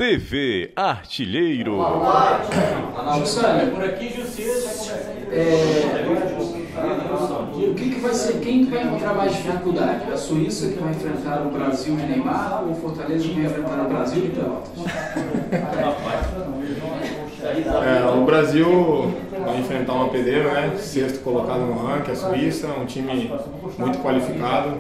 TV Artilheiro. Jussane, por aqui, o que vai ser, quem vai encontrar mais dificuldade? A Suíça que vai enfrentar o Brasil de Neymar ou o Fortaleza que vai enfrentar o Brasil de Pelotas? O Brasil vai enfrentar uma pedreira, né? Sexto colocado no ranking, a Suíça, um time muito qualificado.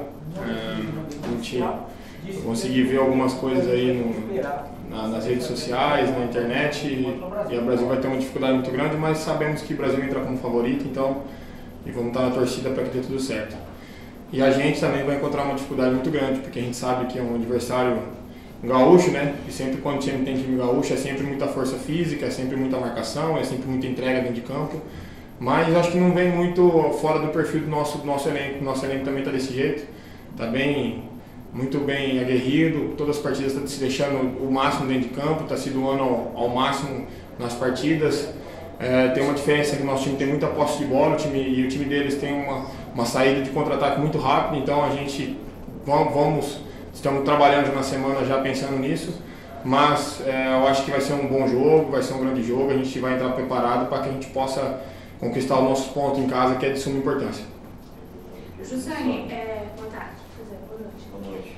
Eu consegui ver algumas coisas aí nas redes sociais, na internet, e o Brasil vai ter uma dificuldade muito grande, mas sabemos que o Brasil entra como favorito, então e vamos estar na torcida para que dê tudo certo. E a gente também vai encontrar uma dificuldade muito grande, porque a gente sabe que é um adversário gaúcho, né? E sempre quando tem time gaúcho é sempre muita força física, é sempre muita marcação, é sempre muita entrega dentro de campo. Mas acho que não vem muito fora do perfil do nosso elenco. Nosso elenco também está desse jeito, está muito bem aguerrido, todas as partidas estão se deixando o máximo dentro de campo, está se doando ao máximo nas partidas. Tem uma diferença que o nosso time tem muita posse de bola, e o time deles tem uma saída de contra-ataque muito rápida, então a gente estamos trabalhando na semana já pensando nisso, mas eu acho que vai ser um bom jogo, vai ser um grande jogo, a gente vai entrar preparado para que a gente possa conquistar os nossos pontos em casa, que é de suma importância. Jussane, boa tarde. Boa noite.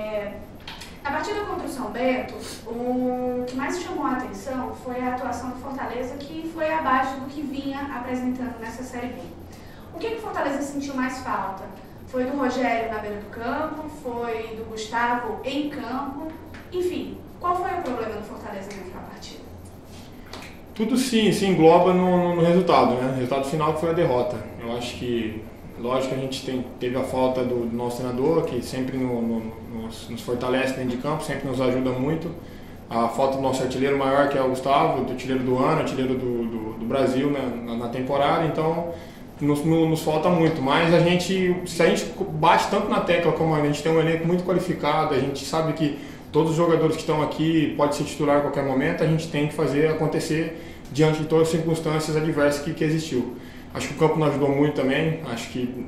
Na partida contra o São Bento, o que mais chamou a atenção foi a atuação do Fortaleza, que foi abaixo do que vinha apresentando nessa Série B. O que o Fortaleza sentiu mais falta? Foi do Rogério na beira do campo? Foi do Gustavo em campo? Enfim, qual foi o problema do Fortaleza naquela partida? Tudo se engloba no resultado, né? O resultado final foi a derrota. Eu acho que, lógico que a gente teve a falta do nosso treinador, que sempre nos fortalece dentro de campo, sempre nos ajuda muito. A falta do nosso artilheiro maior, que é o Gustavo, do artilheiro do ano, artilheiro do Brasil na temporada, então nos falta muito. Mas se a gente bate tanto na tecla, como a gente tem um elenco muito qualificado, a gente sabe que todos os jogadores que estão aqui podem ser titular a qualquer momento, a gente tem que fazer acontecer diante de todas as circunstâncias adversas que existiu. Acho que o campo nos ajudou muito também. Acho que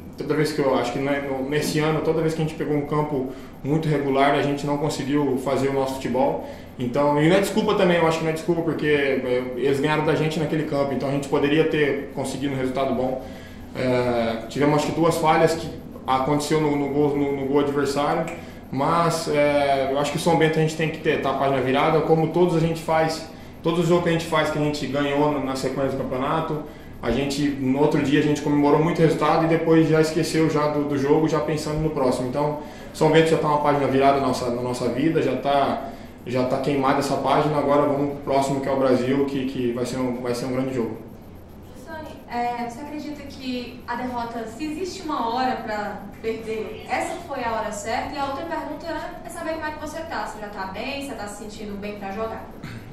nesse ano, toda vez que a gente pegou um campo muito regular, a gente não conseguiu fazer o nosso futebol. Então, e não é desculpa também, eu acho que não é desculpa, porque eles ganharam da gente naquele campo, então a gente poderia ter conseguido um resultado bom. Tivemos acho que 2 falhas que aconteceu no gol adversário, mas eu acho que o São Bento a gente tem que estar a página virada, como todos os jogos que a gente faz, que a gente ganhou na sequência do campeonato. No outro dia a gente comemorou muito o resultado e depois já esqueceu do jogo, já pensando no próximo. Então, São Bento já está uma página virada na nossa vida, já está queimada essa página, agora vamos para o próximo, que é o Brasil, que vai ser um grande jogo. Jussane, você acredita que a derrota, se existe uma hora para perder, essa foi a hora certa? E a outra pergunta é saber como é que você está. Você já está bem? Você está se sentindo bem para jogar?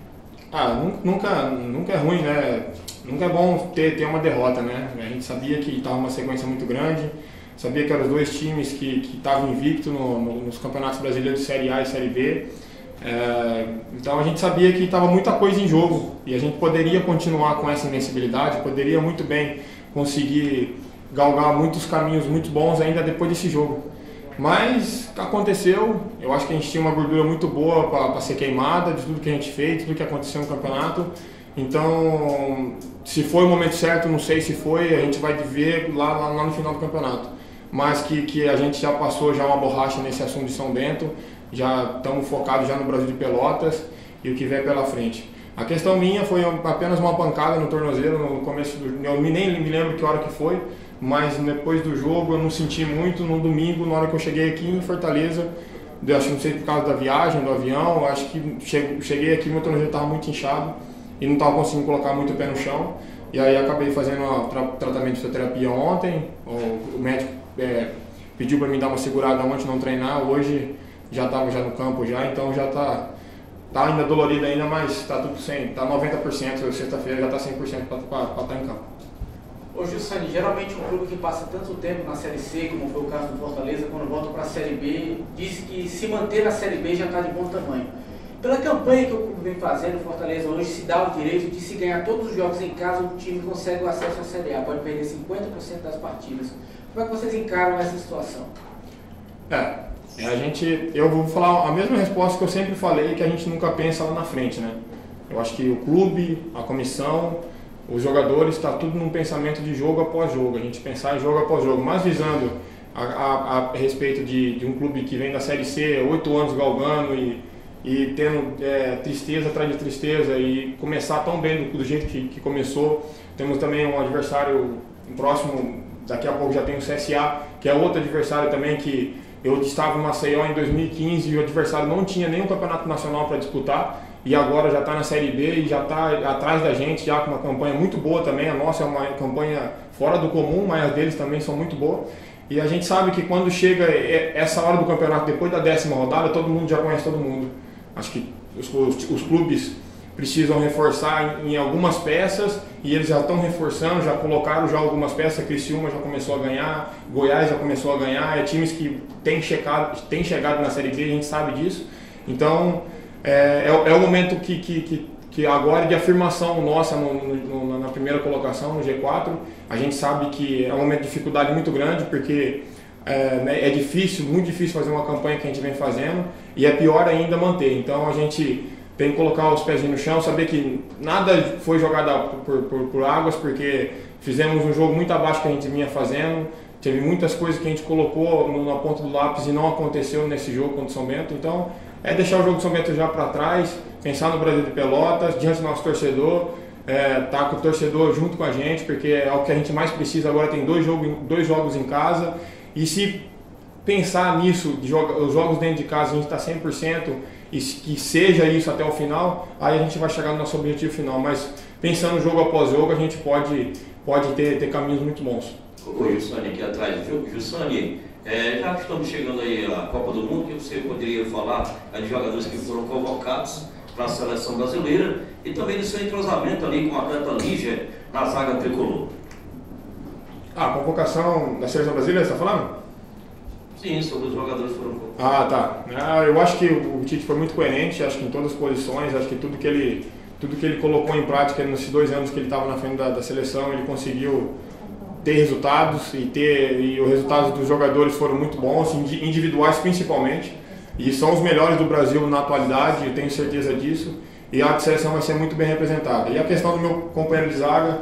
Nunca é ruim, né? Nunca é bom ter uma derrota, né? A gente sabia que estava uma sequência muito grande, sabia que eram os 2 times que estavam invictos nos campeonatos brasileiros de Série A e Série B. Então a gente sabia que estava muita coisa em jogo e a gente poderia continuar com essa invencibilidade, poderia muito bem conseguir galgar muitos caminhos muito bons ainda depois desse jogo. Mas aconteceu, eu acho que a gente tinha uma gordura muito boa para ser queimada de tudo que a gente fez, tudo que aconteceu no campeonato. Então, se foi o momento certo, não sei se foi, a gente vai ver lá no final do campeonato. Mas que a gente já passou uma borracha nesse assunto de São Bento, já estamos focados já no Brasil de Pelotas e o que vem pela frente. A questão minha foi apenas uma pancada no tornozelo no começo eu nem me lembro que hora que foi, mas depois do jogo eu não senti muito. No domingo, na hora que eu cheguei aqui em Fortaleza, acho que não sei por causa da viagem, do avião, acho que cheguei aqui, meu tornozelo estava muito inchado e não estava conseguindo colocar muito o pé no chão. E aí acabei fazendo um tratamento de fisioterapia ontem, o médico pediu para mim dar uma segurada ontem, não treinar, hoje já estava no campo então já está ainda dolorido ainda, mas está tudo 100%, está 90%, sexta-feira já está 100% para estar em campo. Ô Jussane, geralmente um clube que passa tanto tempo na Série C, como foi o caso do Fortaleza, quando volta para a Série B, diz que se manter na Série B já está de bom tamanho. Pela campanha que o clube vem fazendo, o Fortaleza hoje se dá o direito de se ganhar todos os jogos em casa, o time consegue o acesso à Série A, pode perder 50% das partidas. Como é que vocês encaram essa situação? Eu vou falar a mesma resposta que eu sempre falei, que a gente nunca pensa lá na frente, né? Eu acho que o clube, a comissão, os jogadores, está tudo num pensamento de jogo após jogo, a gente pensar em jogo após jogo, mas visando a respeito de um clube que vem da Série C, 8 anos galgando e tendo tristeza atrás de tristeza e começar tão bem do jeito que começou. Temos também um adversário próximo, daqui a pouco já tem o CSA, que é outro adversário também que eu estava em Maceió em 2015 e o adversário não tinha nenhum campeonato nacional para disputar e agora já está na Série B e já está atrás da gente, já com uma campanha muito boa também. A nossa é uma campanha fora do comum, mas as deles também são muito boas. E a gente sabe que quando chega essa hora do campeonato, depois da 10ª rodada, todo mundo já conhece todo mundo. Acho que os clubes precisam reforçar em algumas peças e eles já estão reforçando, já colocaram já algumas peças. Criciúma já começou a ganhar, Goiás já começou a ganhar, times que têm chegado na Série B, a gente sabe disso. Então é o momento que agora de afirmação nossa na primeira colocação, no G4. A gente sabe que é um momento de dificuldade muito grande, porque é difícil, muito difícil fazer uma campanha que a gente vem fazendo e é pior ainda manter. Então a gente tem que colocar os pés no chão, saber que nada foi jogado por águas, porque fizemos um jogo muito abaixo do que a gente vinha fazendo. Teve muitas coisas que a gente colocou na ponta do lápis e não aconteceu nesse jogo contra o São Bento. Então deixar o jogo do São Bento já para trás, pensar no Brasil de Pelotas, diante do nosso torcedor, tá com o torcedor junto com a gente, porque é o que a gente mais precisa agora. Tem dois jogos em casa, e se pensar nisso, os jogos dentro de casa a gente está 100%, e que seja isso até o final, aí a gente vai chegar no nosso objetivo final. Mas pensando jogo após jogo, a gente pode ter caminhos muito bons. O Jussani aqui atrás, Jussani, já que estamos chegando aí à Copa do Mundo, que você poderia falar de jogadores que foram convocados para a seleção brasileira e também do seu entrosamento ali com o atleta Lígia na zaga tricolor. A convocação da seleção brasileira, você está falando? Sim, sobre os jogadores que foram convocados. Ah, tá. Eu acho que o Tite foi muito coerente, acho que em todas as posições, acho que tudo que ele colocou em prática nesses 2 anos que ele estava na frente da seleção, ele conseguiu ter resultados e os resultados dos jogadores foram muito bons, individuais principalmente, e são os melhores do Brasil na atualidade, eu tenho certeza disso, e a seleção vai ser muito bem representada. E a questão do meu companheiro de zaga,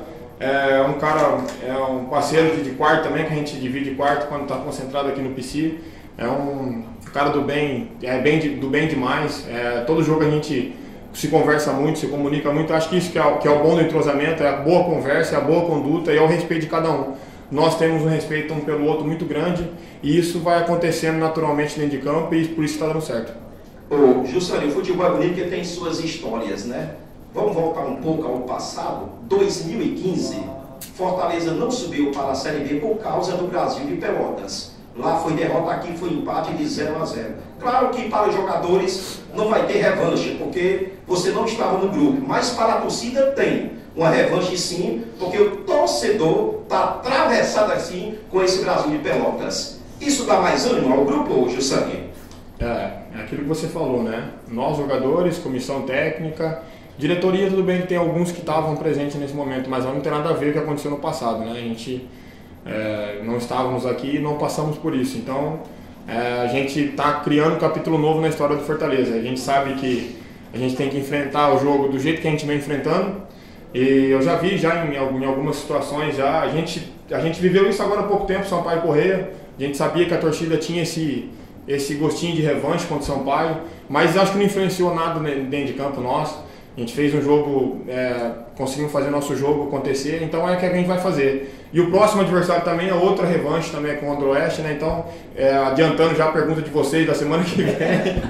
um parceiro de quarto também, que a gente divide quarto quando está concentrado aqui no PC, é um cara do bem, do bem demais. Todo jogo a gente se conversa muito, se comunica muito. Acho que isso que é o bom do entrosamento, é a boa conversa, é a boa conduta e é o respeito de cada um. Nós temos um respeito um pelo outro muito grande e isso vai acontecendo naturalmente dentro de campo e por isso está dando certo. Ô, Jussani, o futebol é bonito porque tem suas histórias, né? Vamos voltar um pouco ao passado. 2015, Fortaleza não subiu para a Série B por causa do Brasil de Pelotas. Lá foi derrota, aqui foi empate de 0-0. Claro que para os jogadores não vai ter revanche, porque você não estava no grupo. Mas para a torcida tem uma revanche sim, porque o torcedor está atravessado assim com esse Brasil de Pelotas. Isso dá mais ânimo ao grupo, Jussani? É aquilo que você falou, né? Nós jogadores, comissão técnica, diretoria, tudo bem que tem alguns que estavam presentes nesse momento, mas não tem nada a ver com o que aconteceu no passado, né? A gente não estávamos aqui e não passamos por isso. Então, a gente está criando um capítulo novo na história do Fortaleza. A gente sabe que a gente tem que enfrentar o jogo do jeito que a gente vem enfrentando. E eu já vi em algumas situações já. A gente viveu isso agora há pouco tempo, Sampaio Corrêa. A gente sabia que a torcida tinha esse gostinho de revanche contra o Sampaio, mas acho que não influenciou nada dentro de campo nosso. A gente fez um jogo, conseguimos fazer nosso jogo acontecer, então é o que a gente vai fazer. E o próximo adversário também é outra revanche também contra o Oeste, né? Então, adiantando já a pergunta de vocês da semana que vem,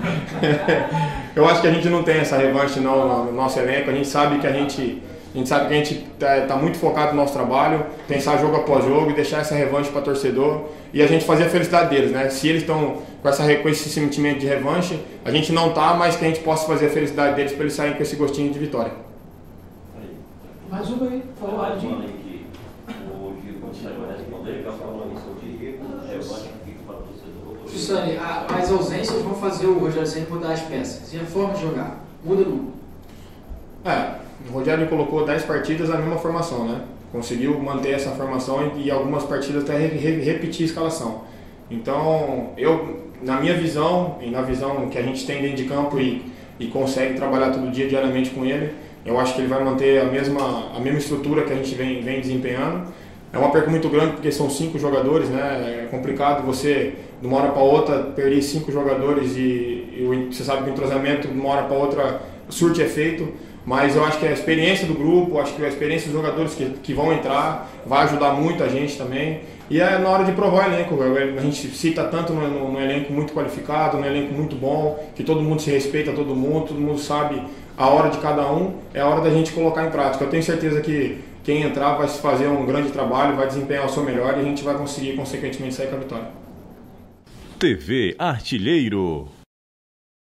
eu acho que a gente não tem essa revanche não no nosso elenco. A gente sabe que a gente está muito focado no nosso trabalho, pensar jogo após jogo e deixar essa revanche para torcedor e a gente fazer a felicidade deles, né? Se eles estão com esse sentimento de revanche, a gente não está, mas que a gente possa fazer a felicidade deles para eles saírem com esse gostinho de vitória. Mais uma aí, falou aí. Jussani, as ausências vão fazer o Rogério Ceni mudar as peças. E a forma de jogar? Muda ou não? O Rogério colocou 10 partidas na mesma formação, né? Conseguiu manter essa formação e algumas partidas até repetir a escalação. Então, na minha visão e na visão que a gente tem dentro de campo e consegue trabalhar todo dia, diariamente com ele, eu acho que ele vai manter a mesma estrutura que a gente vem desempenhando. É uma perca muito grande porque são 5 jogadores, né? É complicado você, de uma hora para outra, perder 5 jogadores e você sabe que o entrosamento, de uma hora para outra, surte efeito. Mas eu acho que a experiência do grupo, acho que a experiência dos jogadores que vão entrar vai ajudar muito a gente também. E é na hora de provar o elenco, a gente cita tanto no elenco muito qualificado, no elenco muito bom, que todo mundo se respeita, todo mundo sabe a hora de cada um, é a hora da gente colocar em prática. Eu tenho certeza que quem entrar vai fazer um grande trabalho, vai desempenhar o seu melhor e a gente vai conseguir, consequentemente, sair com a vitória. TV Artilheiro.